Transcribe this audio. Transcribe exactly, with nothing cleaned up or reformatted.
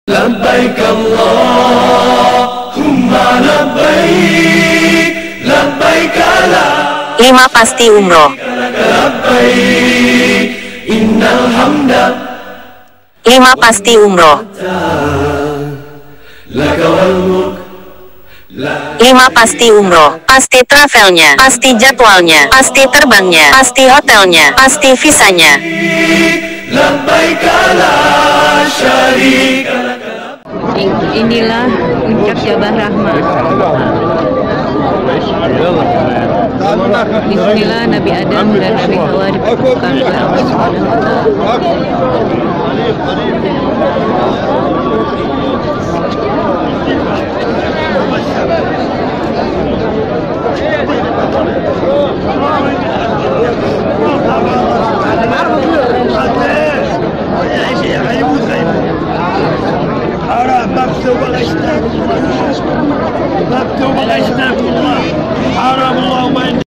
Labbaik Allahumma labbaik, labbaik la lima pasti umroh. labbaik, innal hamda lima pasti umroh. laka wal mulk lima pasti umroh. Pasti travelnya, pasti jadwalnya, pasti terbangnya, pasti hotelnya, pasti visanya. labbaik la syarika lak. Inilah puncak Jabal Rahmah. Bismillah, Nabi Adam dan Nabi Hawa dipertemukan oleh Allah Subhanahu wa Ta'ala. مكتوب الأشتاق مكتوب الأشتاق الله حرم الله